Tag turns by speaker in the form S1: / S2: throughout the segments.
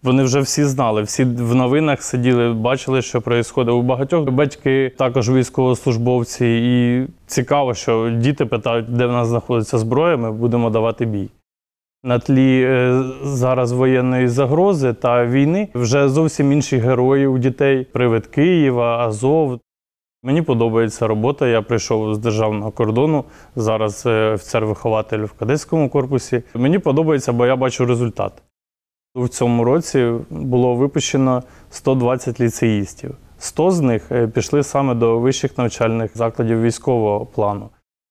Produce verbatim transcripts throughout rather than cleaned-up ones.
S1: Вони вже всі знали, всі в новинах сиділи, бачили, що відбувається. У багатьох батьки також військовослужбовці. І цікаво, що діти питають, де в нас знаходиться зброя, ми будемо давати бій. На тлі е, зараз воєнної загрози та війни вже зовсім інші герої у дітей. Привид Києва, Азов. Мені подобається робота. Я прийшов з державного кордону, зараз офіцер-вихователь в кадетському корпусі. Мені подобається, бо я бачу результат. У цьому році було випущено сто двадцять ліцеїстів. сто з них пішли саме до вищих навчальних закладів військового плану.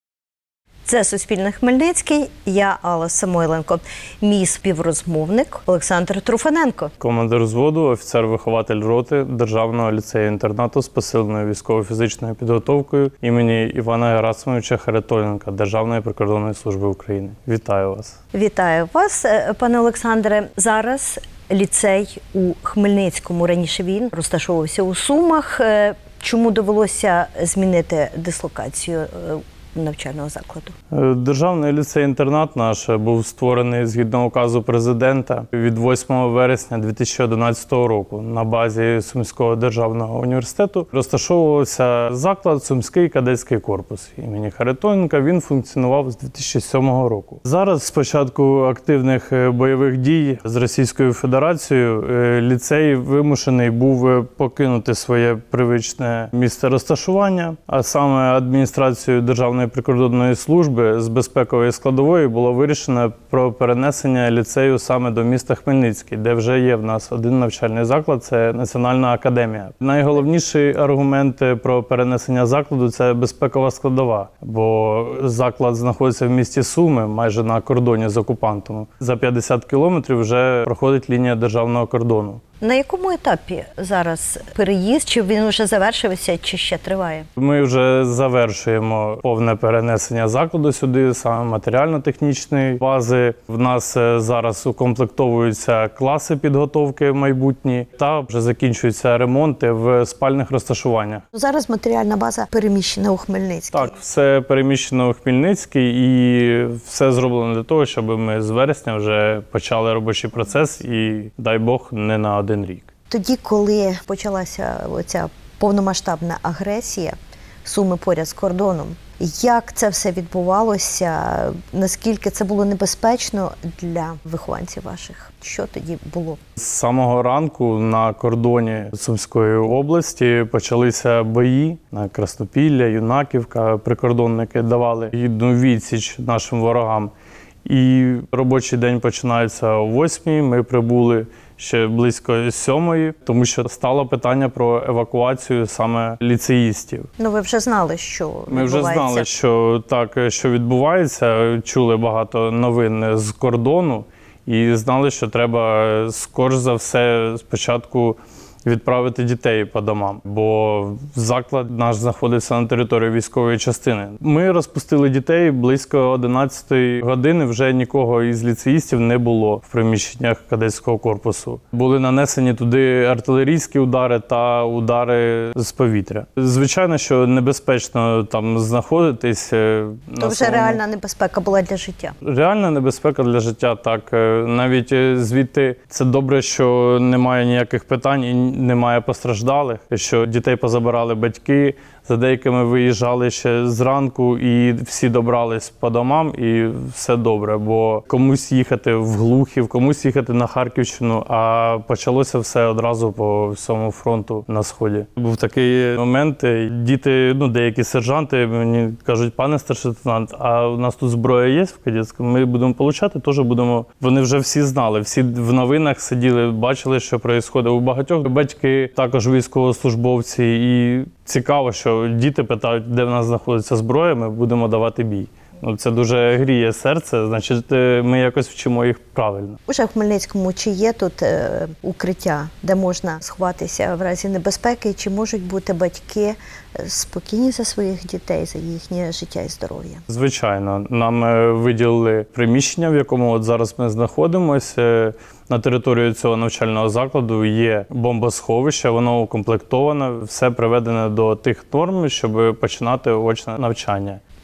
S2: Це Суспільне Хмельницький, я Алла Самойленко. Мій співрозмовник Олександр Труфаненко.
S1: Командир взводу, офіцер-вихователь роти Державного ліцею-інтернату з посиленою військово-фізичною підготовкою імені Івана Герасимовича Харитоненка Державної прикордонної служби України. Вітаю вас.
S2: Вітаю вас, пане Олександре. Зараз ліцей у Хмельницькому. Раніше він розташовувався у Сумах. Чому довелося змінити дислокацію навчального закладу?
S1: Державний ліцей-інтернат наш був створений згідно указу президента від восьмого вересня дві тисячі одинадцятого року на базі Сумського державного університету. Розташовувався заклад Сумський кадетський корпус імені Харитоненка. Він функціонував з дві тисячі сьомого року. Зараз з початку активних бойових дій з Російською Федерацією ліцей вимушений був покинути своє привичне місце розташування, а саме адміністрацію Державної прикордонної служби з безпекової складової було вирішено про перенесення ліцею саме до міста Хмельницький, де вже є в нас один навчальний заклад – це Національна академія. Найголовніший аргумент про перенесення закладу – це безпекова складова, бо заклад знаходиться в місті Суми, майже на кордоні з окупантом. За п'ятдесят кілометрів вже проходить лінія державного кордону.
S2: На якому етапі зараз переїзд? Чи він вже завершився, чи ще триває?
S1: Ми вже завершуємо повне перенесення закладу сюди, саме матеріально-технічної бази. В нас зараз укомплектовуються класи підготовки майбутні та вже закінчуються ремонти в спальних розташуваннях.
S2: Зараз матеріальна база переміщена у Хмельницький.
S1: Так, все переміщено у Хмельницький і все зроблено для того, щоб ми з вересня вже почали робочий процес і, дай Бог, не на один рік.
S2: Тоді, коли почалася оця повномасштабна агресія, Суми поряд з кордоном, як це все відбувалося, наскільки це було небезпечно для вихованців ваших? Що тоді було?
S1: З самого ранку на кордоні Сумської області почалися бої на Краснопілля, Юнаківка. Прикордонники давали гідну відсіч нашим ворогам. І робочий день починається о восьмій, ми прибули ще близько сьомої, тому що стало питання про евакуацію саме ліцеїстів.
S2: Ну ви вже знали, що відбувається?
S1: Ми вже знали, що так, що відбувається, чули багато новин з кордону і знали, що треба скоріш за все спочатку відправити дітей по домам, бо заклад наш знаходиться на території військової частини. Ми розпустили дітей близько одинадцятої години, вже нікого із ліцеїстів не було в приміщеннях кадетського корпусу. Були нанесені туди артилерійські удари та удари з повітря. Звичайно, що небезпечно там знаходитись.
S2: То вже самому... реальна небезпека була для життя?
S1: Реальна небезпека для життя, так. Навіть звідти це добре, що немає ніяких питань і немає постраждалих, що дітей позабирали батьки, за деякими виїжджали ще зранку і всі добрались по домам і все добре, бо комусь їхати в Глухів, комусь їхати на Харківщину, а почалося все одразу по всьому фронту на Сході. Був такий момент, діти, ну деякі сержанти мені кажуть, пане старший лейтенант, а у нас тут зброя є в кадетському, ми будемо получати, теж будемо. Вони вже всі знали, всі в новинах сиділи, бачили, що відбувається. У багатьох батьки також військовослужбовці і цікаво, що діти питають, де в нас знаходиться зброя, ми будемо давати бій. Ну, це дуже гріє серце, значить, ми якось вчимо їх правильно.
S2: Уже в Хмельницькому чи є тут е, укриття, де можна сховатися в разі небезпеки, чи можуть бути батьки спокійні за своїх дітей, за їхнє життя і здоров'я?
S1: Звичайно. Нам виділили приміщення, в якому от зараз ми знаходимося. На території цього навчального закладу є бомбосховище, воно укомплектоване, все приведено до тих норм, щоб починати очне навчання.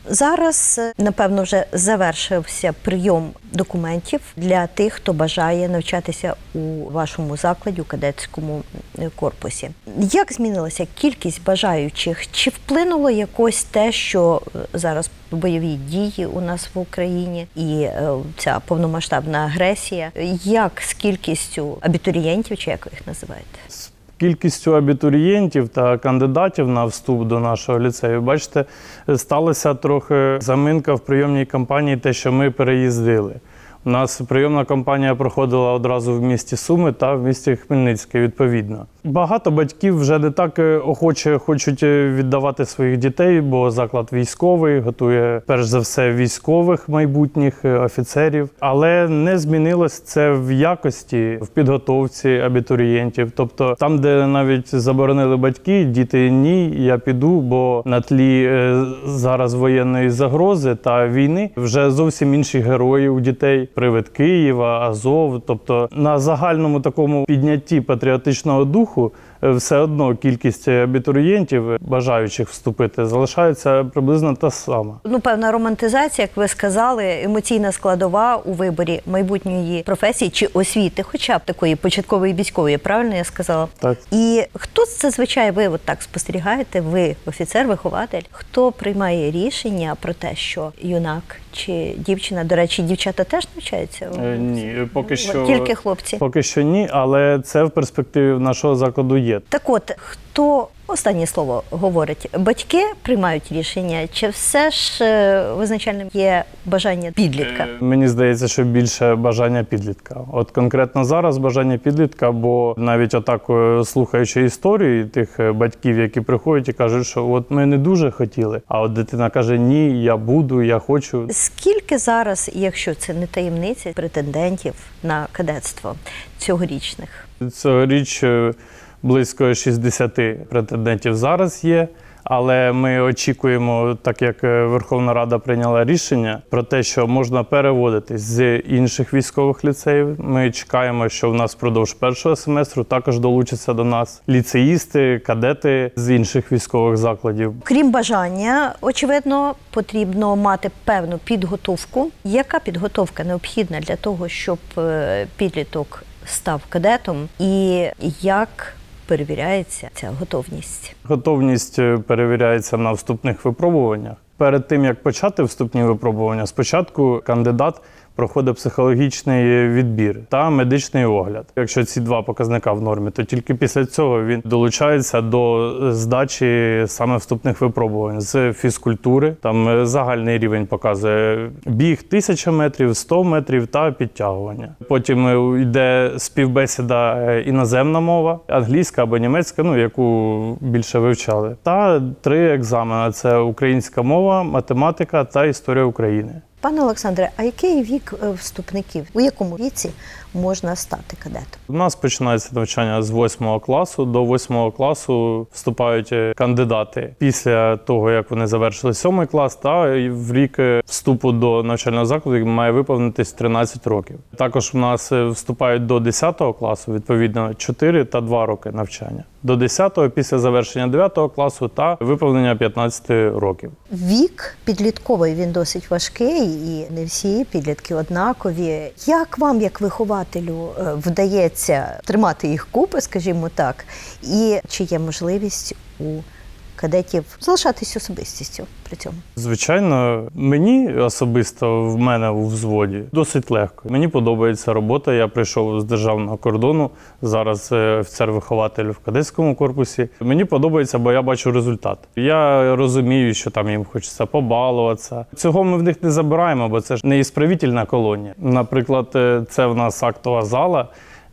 S2: Зараз, напевно, вже завершився прийом документів для тих, хто бажає навчатися у вашому закладі, у кадетському корпусі. Як змінилася кількість бажаючих? Чи вплинуло якось те, що зараз бойові дії у нас в Україні і ця повномасштабна агресія? Як з кількістю абітурієнтів, чи як ви їх називаєте?
S1: Кількістю абітурієнтів та кандидатів на вступ до нашого ліцею, бачите, сталася трохи заминка в прийомній кампанії, те, що ми переїздили. У нас прийомна кампанія проходила одразу в місті Суми та в місті Хмельницьке, відповідно. Багато батьків вже не так охоче хочуть віддавати своїх дітей, бо заклад військовий, готує перш за все військових майбутніх офіцерів. Але не змінилось це в якості, в підготовці абітурієнтів. Тобто там, де навіть заборонили батьки, діти ні, я піду, бо на тлі зараз воєнної загрози та війни вже зовсім інші герої у дітей. Привид Києва, Азов. Тобто на загальному такому піднятті патріотичного духу все одно кількість абітурієнтів, бажаючих вступити, залишається приблизно та сама.
S2: Ну, певна романтизація, як ви сказали, емоційна складова у виборі майбутньої професії чи освіти, хоча б такої початкової військової, правильно я сказала?
S1: Так.
S2: І хто зазвичай, ви от так спостерігаєте, ви офіцер, вихователь, хто приймає рішення про те, що юнак чи дівчина, до речі, дівчата теж навчаються?
S1: Е, ні, поки що,
S2: тільки хлопці?
S1: Поки що ні, але це в перспективі нашого закладу є.
S2: Так от, хто, останнє слово говорить, батьки приймають рішення, чи все ж визначальним є бажання підлітка?
S1: Е, мені здається, що більше бажання підлітка. От конкретно зараз бажання підлітка, бо навіть отак, слухаючи історії тих батьків, які приходять і кажуть, що от ми не дуже хотіли, а от дитина каже, ні, я буду, я хочу.
S2: Скільки зараз, якщо це не таємниця, претендентів на кадетство цьогорічних?
S1: Цьогоріч близько шістдесят претендентів зараз є, але ми очікуємо, так як Верховна Рада прийняла рішення про те, що можна переводитись з інших військових ліцеїв. Ми чекаємо, що в нас впродовж першого семестру також долучаться до нас ліцеїсти, кадети з інших військових закладів.
S2: Крім бажання, очевидно, потрібно мати певну підготовку. Яка підготовка необхідна для того, щоб підліток став кадетом, і як перевіряється ця готовність?
S1: Готовність перевіряється на вступних випробуваннях. Перед тим, як почати вступні випробування, спочатку кандидат проходить психологічний відбір та медичний огляд. Якщо ці два показника в нормі, то тільки після цього він долучається до здачі саме вступних випробувань з фізкультури. Там загальний рівень показує біг тисяча метрів, сто метрів та підтягування. Потім йде співбесіда іноземна мова, англійська або німецька, ну, яку більше вивчали. Та три екзамени – це українська мова, математика та історія України.
S2: Пане Олександре, а який вік вступників? У якому віці можна стати кадетом?
S1: У нас починається навчання з восьмого класу. До восьмого класу вступають кандидати після того, як вони завершили сьомий клас, та в рік вступу до навчального закладу має виповнитись тринадцять років. Також у нас вступають до десятого класу, відповідно, чотири та два роки навчання. До десятого після завершення дев'ятого класу та виповнення п'ятнадцяти років.
S2: Вік підлітковий, він досить важкий, і не всі підлітки однакові. Як вам, як вихователю, вдається тримати їх купи, скажімо так, і чи є можливість у кадетів залишатись особистістю при цьому?
S1: Звичайно, мені особисто, в мене у взводі, досить легко. Мені подобається робота, я прийшов з державного кордону, зараз офіцер-вихователь в кадетському корпусі. Мені подобається, бо я бачу результат. Я розумію, що там їм хочеться побалуватися. Цього ми в них не забираємо, бо це ж не ісправительна колонія. Наприклад, це в нас актова зала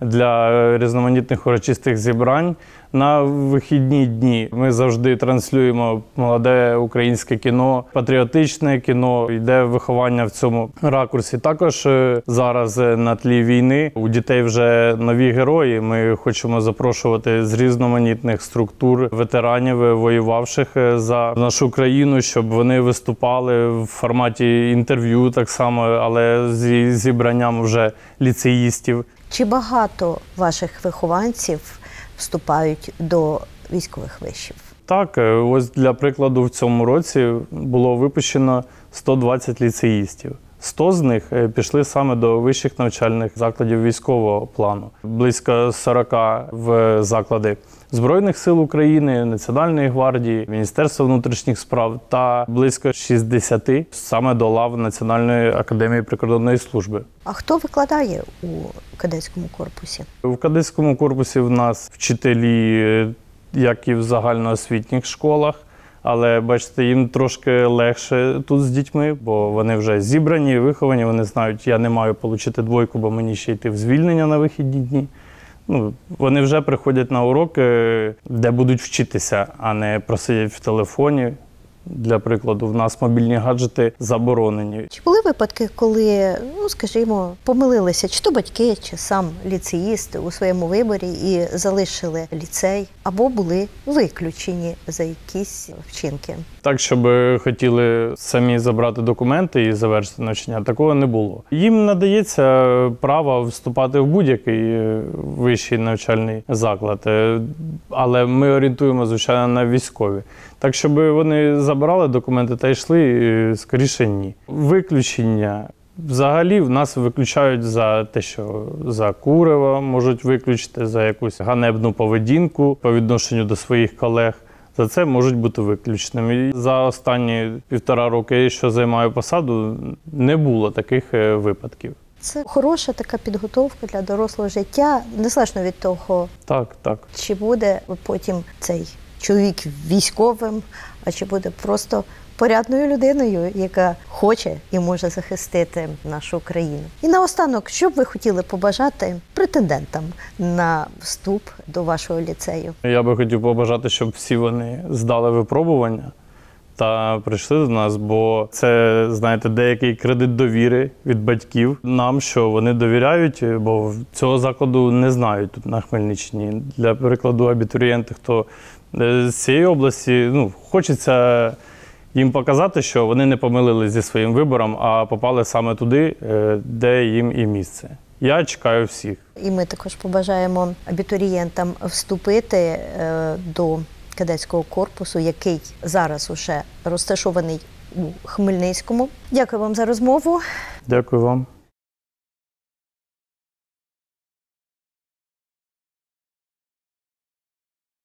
S1: для різноманітних урочистих зібрань. На вихідні дні ми завжди транслюємо молоде українське кіно, патріотичне кіно, йде виховання в цьому ракурсі. Також зараз на тлі війни у дітей вже нові герої. Ми хочемо запрошувати з різноманітних структур ветеранів, воювавших за нашу країну, щоб вони виступали в форматі інтерв'ю так само, але зі зібранням вже ліцеїстів.
S2: Чи багато ваших вихованців вступають до військових вишів?
S1: Так, е, ось для прикладу, в цьому році було випущено сто двадцять ліцеїстів. сто з них е, пішли саме до вищих навчальних закладів військового плану. Близько сорок в заклади Збройних сил України, Національної гвардії, Міністерства внутрішніх справ та близько шістдесят саме до лав Національної академії прикордонної служби.
S2: А хто викладає у кадетському корпусі?
S1: В кадетському корпусі в нас вчителі, е, як і в загальноосвітніх школах, але, бачите, їм трошки легше тут з дітьми, бо вони вже зібрані, виховані, вони знають, я не маю отримати двойку, бо мені ще йти в звільнення на вихідні дні. Ну, вони вже приходять на уроки, де будуть вчитися, а не просидять в телефоні. Для прикладу, в нас мобільні гаджети заборонені.
S2: Чи були випадки, коли, ну скажімо, помилилися чи то батьки, чи сам ліцеїст у своєму виборі і залишили ліцей, або були виключені за якісь вчинки?
S1: Так, щоб хотіли самі забрати документи і завершити навчання, такого не було. Їм надається право вступати в будь-який вищий навчальний заклад, але ми орієнтуємо, звичайно, на військові. Так, щоб вони забирали документи та йшли, скоріше ні. Виключення. Взагалі в нас виключають за те, що за курево можуть виключити, за якусь ганебну поведінку по відношенню до своїх колег. За це можуть бути виключеними. За останні півтора роки, що займаю посаду, не було таких випадків.
S2: Це хороша така підготовка для дорослого життя, незалежно від того,
S1: Так, так.
S2: чи буде потім цей чоловік військовим, а чи буде просто порядною людиною, яка хоче і може захистити нашу країну. І наостанок, що б ви хотіли побажати претендентам на вступ до вашого ліцею?
S1: Я би хотів побажати, щоб всі вони здали випробування та прийшли до нас, бо це, знаєте, деякий кредит довіри від батьків нам, що вони довіряють, бо цього закладу не знають тут на Хмельниччині. Для прикладу, абітурієнти, хто з цієї області, ну, хочеться їм показати, що вони не помилились зі своїм вибором, а попали саме туди, де їм і місце. Я чекаю всіх.
S2: І ми також побажаємо абітурієнтам вступити до кадетського корпусу, який зараз уже розташований у Хмельницькому. Дякую вам за розмову.
S1: Дякую вам.